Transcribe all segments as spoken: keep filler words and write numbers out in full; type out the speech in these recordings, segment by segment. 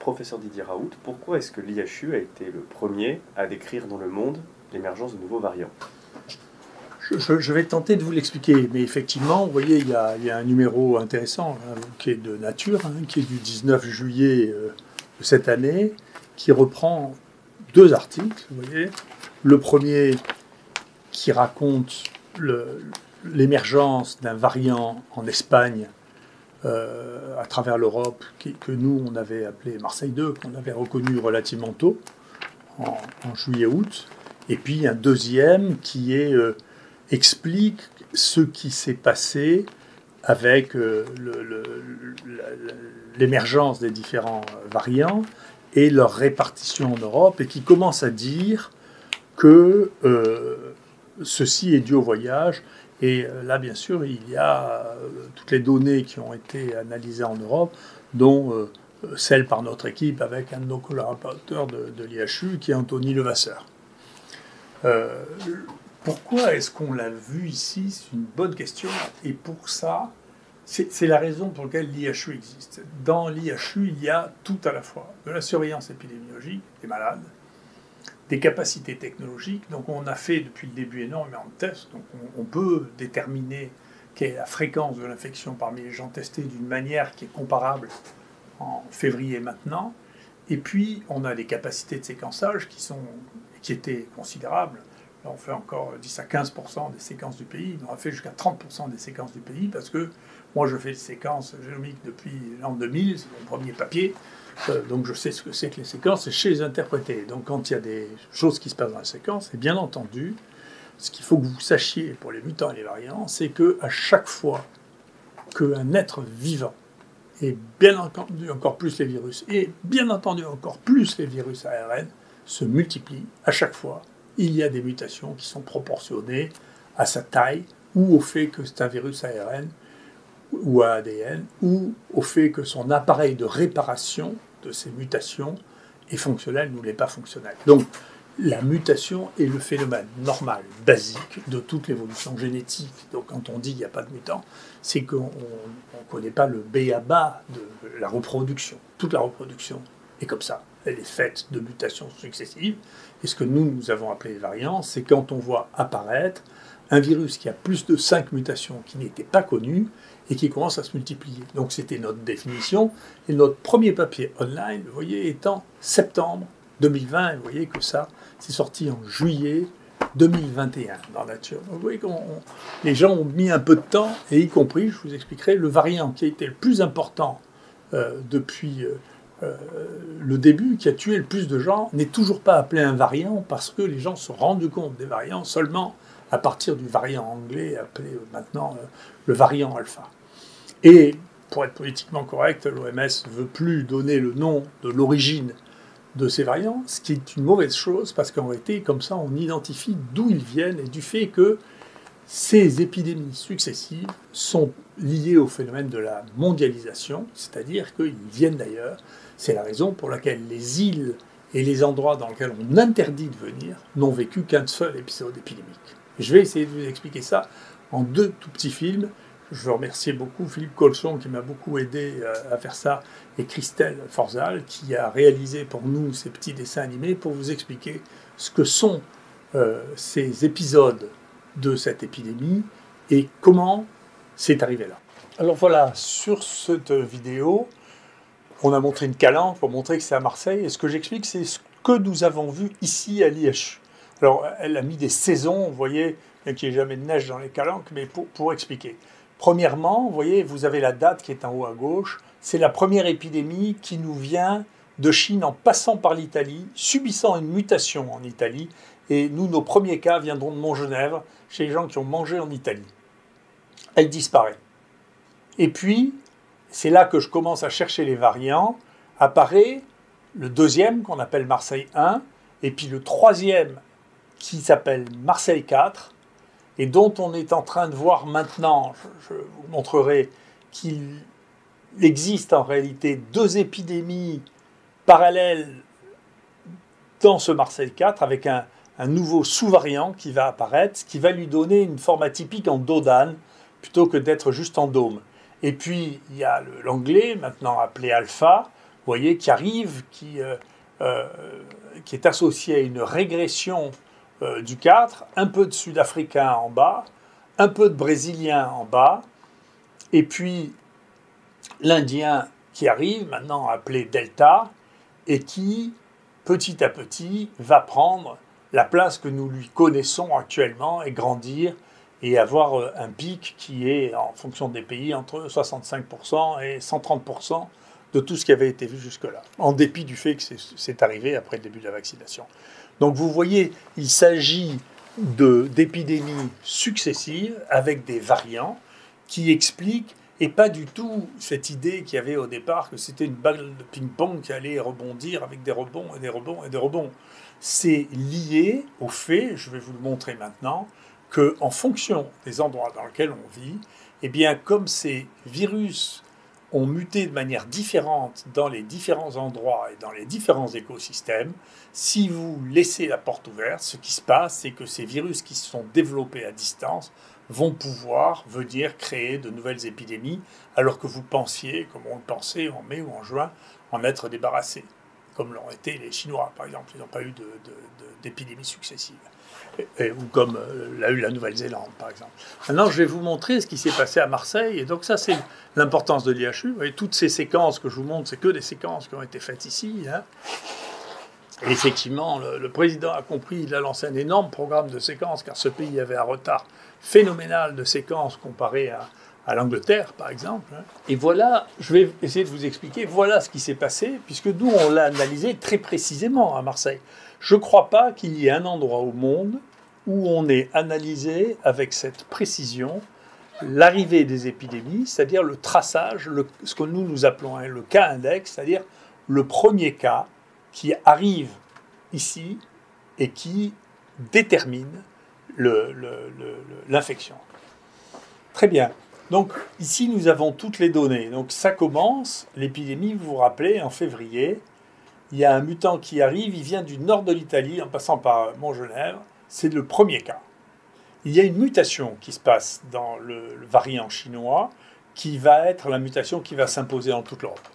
Professeur Didier Raoult, pourquoi est-ce que l'I H U a été le premier à décrire dans le monde l'émergence de nouveaux variants? je, je, je vais tenter de vous l'expliquer, mais effectivement, vous voyez, il y a, il y a un numéro intéressant hein, qui est de Nature, hein, qui est du dix-neuf juillet euh, de cette année, qui reprend deux articles, vous voyez. Le premier qui raconte l'émergence d'un variant en Espagne euh, à travers l'Europe, que nous, on avait appelé Marseille deux, qu'on avait reconnu relativement tôt, en, en juillet-août. Et puis un deuxième qui est, euh, explique ce qui s'est passé avec euh, l'émergence des différents variants et leur répartition en Europe, et qui commence à dire que euh, ceci est dû au voyage. Et là, bien sûr, il y a euh, toutes les données qui ont été analysées en Europe, dont euh, celles par notre équipe avec un de nos collaborateurs de, de l'I H U, qui est Anthony Levasseur. Euh, pourquoi est-ce qu'on l'a vu ici? C'est une bonne question. Et pour ça, c'est la raison pour laquelle l'I H U existe. Dans l'I H U, il y a tout à la fois de la surveillance épidémiologique des malades, des capacités technologiques. Donc on a fait depuis le début énormément de tests. Donc on, on peut déterminer quelle est la fréquence de l'infection parmi les gens testés d'une manière qui est comparable en février maintenant. Et puis on a des capacités de séquençage qui, sont, qui étaient considérables. Là, on fait encore dix à quinze pour cent des séquences du pays. On a fait jusqu'à trente pour cent des séquences du pays parce que moi, je fais des séquences génomiques depuis l'an deux mille, c'est mon premier papier. Euh, donc, je sais ce que c'est que les séquences et je sais les interpréter. Donc, quand il y a des choses qui se passent dans la séquence, et bien entendu, ce qu'il faut que vous sachiez pour les mutants et les variants, c'est qu'à chaque fois qu'un être vivant, et bien entendu encore plus les virus, et bien entendu encore plus les virus A R N, se multiplient, à chaque fois, il y a des mutations qui sont proportionnées à sa taille ou au fait que c'est un virus A R N ou à A D N, ou au fait que son appareil de réparation de ces mutations est fonctionnel ou n'est pas fonctionnel. Donc, la mutation est le phénomène normal, basique, de toute l'évolution génétique. Donc, quand on dit qu'il n'y a pas de mutant, c'est qu'on ne connaît pas le B A B A de la reproduction. Toute la reproduction est comme ça. Elle est faite de mutations successives. Et ce que nous, nous avons appelé les variants, c'est quand on voit apparaître un virus qui a plus de cinq mutations qui n'étaient pas connues et qui commence à se multiplier. Donc c'était notre définition. Et notre premier papier online, vous voyez, est en septembre deux mille vingt. Et vous voyez que ça, c'est sorti en juillet deux mille vingt et un dans Nature. Donc vous voyez que les gens ont mis un peu de temps, et y compris, je vous expliquerai, le variant qui a été le plus important euh, depuis euh, euh, le début, qui a tué le plus de gens, n'est toujours pas appelé un variant parce que les gens se sont rendus compte des variants seulement à partir du variant anglais, appelé maintenant euh, le variant alpha. Et, pour être politiquement correct, l'O M S ne veut plus donner le nom de l'origine de ces variants, ce qui est une mauvaise chose, parce qu'en réalité, comme ça, on identifie d'où ils viennent, et du fait que ces épidémies successives sont liées au phénomène de la mondialisation, c'est-à-dire qu'ils viennent d'ailleurs. C'est la raison pour laquelle les îles et les endroits dans lesquels on interdit de venir n'ont vécu qu'un seul épisode épidémique. Je vais essayer de vous expliquer ça en deux tout petits films. Je veux remercier beaucoup Philippe Colson qui m'a beaucoup aidé à faire ça, et Christelle Forzal qui a réalisé pour nous ces petits dessins animés pour vous expliquer ce que sont euh, ces épisodes de cette épidémie et comment c'est arrivé là. Alors voilà, sur cette vidéo, on a montré une calanque pour montrer que c'est à Marseille, et ce que j'explique, c'est ce que nous avons vu ici à l'I H U. Alors, elle a mis des saisons, vous voyez, bien qu'il n'y ait jamais de neige dans les calanques, mais pour, pour expliquer. Premièrement, vous voyez, vous avez la date qui est en haut à gauche. C'est la première épidémie qui nous vient de Chine en passant par l'Italie, subissant une mutation en Italie. Et nous, nos premiers cas viendront de Montgenèvre, chez les gens qui ont mangé en Italie. Elle disparaît. Et puis, c'est là que je commence à chercher les variants. Apparaît le deuxième, qu'on appelle Marseille un, et puis le troisième, qui s'appelle Marseille quatre, et dont on est en train de voir maintenant, je, je vous montrerai qu'il existe en réalité deux épidémies parallèles dans ce Marseille quatre, avec un, un nouveau sous-variant qui va apparaître, ce qui va lui donner une forme atypique en dodane, plutôt que d'être juste en dôme. Et puis, il y a l'anglais, maintenant appelé alpha, voyez, qui arrive, qui, euh, euh, qui est associé à une régression euh, du quatre, un peu de Sud-Africains en bas, un peu de Brésiliens en bas, et puis l'Indien qui arrive, maintenant appelé Delta, et qui, petit à petit, va prendre la place que nous lui connaissons actuellement et grandir et avoir un pic qui est, en fonction des pays, entre soixante-cinq pour cent et cent trente pour cent de tout ce qui avait été vu jusque-là, en dépit du fait que c'est arrivé après le début de la vaccination. Donc vous voyez, il s'agit de, d'épidémies successives avec des variants qui expliquent, et pas du tout cette idée qu'il y avait au départ que c'était une balle de ping-pong qui allait rebondir avec des rebonds et des rebonds et des rebonds. C'est lié au fait, je vais vous le montrer maintenant, qu'en fonction des endroits dans lesquels on vit, eh bien, comme ces virus ont muté de manière différente dans les différents endroits et dans les différents écosystèmes, si vous laissez la porte ouverte, ce qui se passe, c'est que ces virus qui se sont développés à distance vont pouvoir venir créer de nouvelles épidémies, alors que vous pensiez, comme on le pensait en mai ou en juin, en être débarrassé, comme l'ont été les Chinois, par exemple. Ils n'ont pas eu de, de, de, d'épidémies successives. Et, et, ou comme euh, l'a eu la Nouvelle-Zélande, par exemple. Maintenant, je vais vous montrer ce qui s'est passé à Marseille. Et donc ça, c'est l'importance de l'I H U. Vous voyez, toutes ces séquences que je vous montre, c'est que des séquences qui ont été faites ici. Hein. Et effectivement, le, le président a compris, il a lancé un énorme programme de séquences, car ce pays avait un retard phénoménal de séquences comparé à, à l'Angleterre, par exemple. Et voilà, je vais essayer de vous expliquer, voilà ce qui s'est passé, puisque nous, on l'a analysé très précisément à Marseille. Je ne crois pas qu'il y ait un endroit au monde où on ait analysé avec cette précision l'arrivée des épidémies, c'est-à-dire le traçage, le, ce que nous nous appelons le cas index, c'est-à-dire le premier cas qui arrive ici et qui détermine le, le, le, l'infection. Très bien. Donc ici, nous avons toutes les données. Donc ça commence, l'épidémie, vous vous rappelez, en février. Il y a un mutant qui arrive, il vient du nord de l'Italie, en passant par Montgenèvre. C'est le premier cas. Il y a une mutation qui se passe dans le, le variant chinois, qui va être la mutation qui va s'imposer dans toute l'Europe.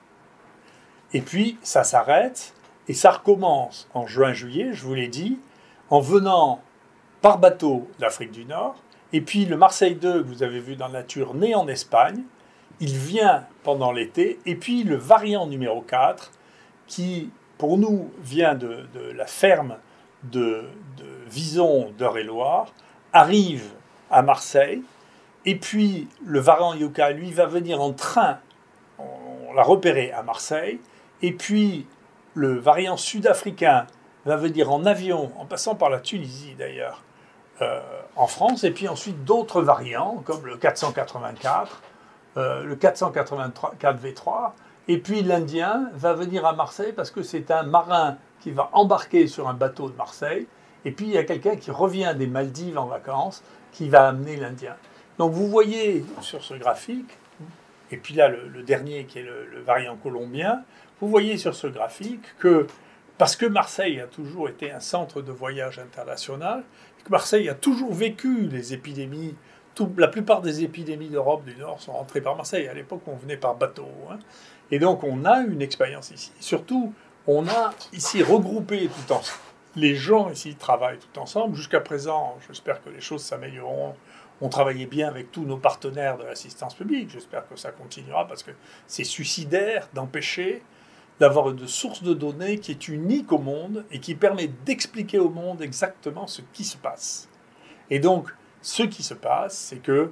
Et puis, ça s'arrête, et ça recommence en juin-juillet, je vous l'ai dit, en venant par bateau d'Afrique du Nord. Et puis le Marseille deux, que vous avez vu dans la nature, né en Espagne, il vient pendant l'été. Et puis le variant numéro quatre, qui pour nous vient de, de la ferme de, de Vison d'Eure-et-Loir, arrive à Marseille. Et puis le variant Yucca, lui, va venir en train, on l'a repéré à Marseille. Et puis le variant sud-africain va venir en avion, en passant par la Tunisie d'ailleurs, euh, en France, et puis ensuite d'autres variants, comme le quatre cent quatre-vingt-quatre, euh, le quatre cent quatre-vingt-quatre V trois, et puis l'Indien va venir à Marseille parce que c'est un marin qui va embarquer sur un bateau de Marseille, et puis il y a quelqu'un qui revient des Maldives en vacances, qui va amener l'Indien. Donc vous voyez sur ce graphique, et puis là le, le dernier qui est le, le variant colombien, vous voyez sur ce graphique que, parce que Marseille a toujours été un centre de voyage international, que Marseille a toujours vécu les épidémies, tout, la plupart des épidémies d'Europe du Nord sont rentrées par Marseille. À l'époque, on venait par bateau. Hein. Et donc, on a une expérience ici. Surtout, on a ici regroupé tout ensemble. Les gens ici travaillent tout ensemble. Jusqu'à présent, j'espère que les choses s'amélioreront. On travaillait bien avec tous nos partenaires de l'assistance publique. J'espère que ça continuera parce que c'est suicidaire d'empêcher d'avoir une source de données qui est unique au monde et qui permet d'expliquer au monde exactement ce qui se passe. Et donc, ce qui se passe, c'est que,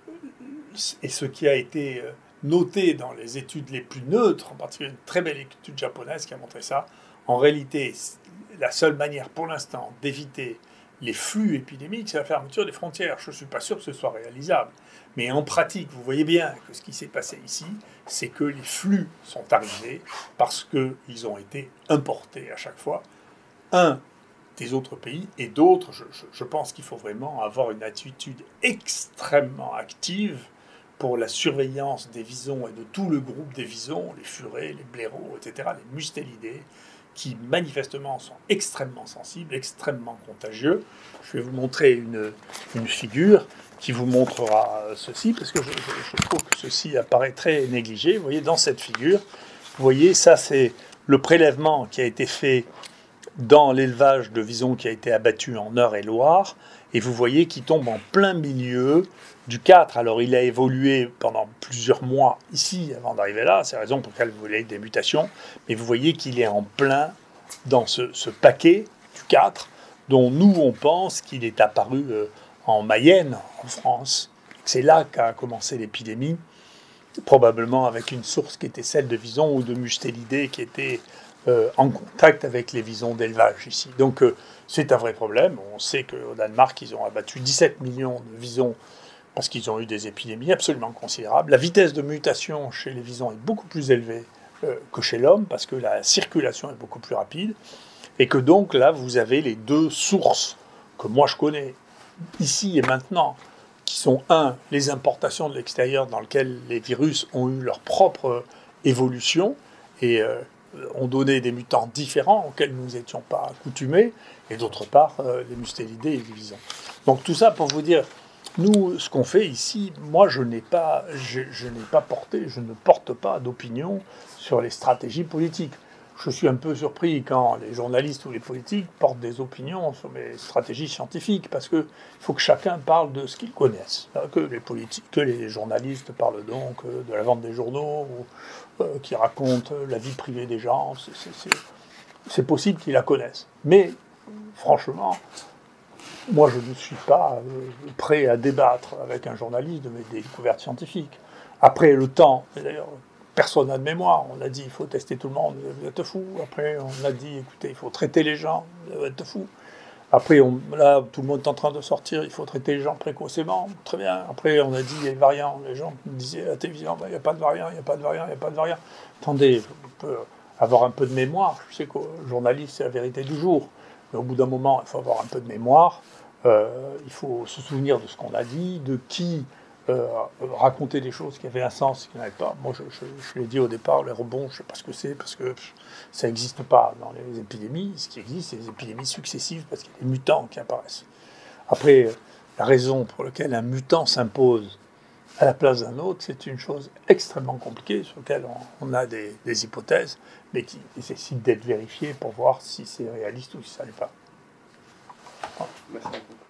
et ce qui a été noté dans les études les plus neutres, en particulier une très belle étude japonaise qui a montré ça, en réalité, la seule manière pour l'instant d'éviter les flux épidémiques, c'est la fermeture des frontières. Je ne suis pas sûr que ce soit réalisable. Mais en pratique, vous voyez bien que ce qui s'est passé ici, c'est que les flux sont arrivés parce qu'ils ont été importés à chaque fois. Un, des autres pays, et d'autres, je, je, je pense qu'il faut vraiment avoir une attitude extrêmement active pour la surveillance des visons et de tout le groupe des visons, les furets, les blaireaux, et cetera, les mustélidés, qui manifestement sont extrêmement sensibles, extrêmement contagieux. Je vais vous montrer une, une figure qui vous montrera ceci, parce que je, je, je trouve que ceci apparaît très négligé. Vous voyez, dans cette figure, Vous voyez, ça c'est le prélèvement qui a été fait dans l'élevage de visons qui a été abattu en Eure-et-Loire, et vous voyez qu'il tombe en plein milieu du quatre. Alors il a évolué pendant plusieurs mois ici avant d'arriver là, c'est la raison pour laquelle vous voyez des mutations, mais vous voyez qu'il est en plein dans ce, ce paquet du quatre, dont nous on pense qu'il est apparu euh, en Mayenne, en France. C'est là qu'a commencé l'épidémie, probablement avec une source qui était celle de visons ou de mustélidés qui étaient euh, en contact avec les visons d'élevage ici. Donc euh, c'est un vrai problème. On sait qu'au Danemark, ils ont abattu dix-sept millions de visons parce qu'ils ont eu des épidémies absolument considérables. La vitesse de mutation chez les visons est beaucoup plus élevée euh, que chez l'homme parce que la circulation est beaucoup plus rapide et que donc là, vous avez les deux sources que moi je connais ici et maintenant, qui sont, un, les importations de l'extérieur dans lesquelles les virus ont eu leur propre évolution et euh, ont donné des mutants différents auxquels nous n'étions pas accoutumés, et d'autre part, euh, les mustélidés et les visons. Donc tout ça pour vous dire, nous, ce qu'on fait ici, moi, je n'ai pas, je, je n'ai pas porté, je ne porte pas d'opinion sur les stratégies politiques. Je suis un peu surpris quand les journalistes ou les politiques portent des opinions sur mes stratégies scientifiques, parce qu'il faut que chacun parle de ce qu'ils connaissent. Que les politiques, que les journalistes parlent donc de la vente des journaux, ou euh, qui racontent la vie privée des gens. C'est, c'est, c'est, c'est possible qu'ils la connaissent. Mais, franchement, moi, je ne suis pas euh, prêt à débattre avec un journaliste de mes découvertes scientifiques. Après, le temps, et d'ailleurs, personne n'a de mémoire. On a dit il faut tester tout le monde, vous êtes fou. Après, on a dit écoutez, il faut traiter les gens, vous êtes fou. Après, on, là, tout le monde est en train de sortir, il faut traiter les gens précocement, très bien. Après, on a dit il y a les variants. Les gens disaient à la télévision il n'y a pas de variant, il n'y a pas de variant, il n'y a pas de variant. Attendez, on peut avoir un peu de mémoire. Je sais qu'au journaliste, c'est la vérité du jour. Mais au bout d'un moment, il faut avoir un peu de mémoire. Euh, il faut se souvenir de ce qu'on a dit, de qui. Euh, raconter des choses qui avaient un sens, qui n'avaient pas. Moi, je, je, je l'ai dit au départ, les rebonds, je ne sais pas ce que c'est, parce que ça n'existe pas dans les épidémies. Ce qui existe, c'est les épidémies successives, parce qu'il y a des mutants qui apparaissent. Après, la raison pour laquelle un mutant s'impose à la place d'un autre, c'est une chose extrêmement compliquée, sur laquelle on, on a des, des hypothèses, mais qui nécessitent d'être vérifiées pour voir si c'est réaliste ou si ça n'est pas. Voilà. Merci beaucoup.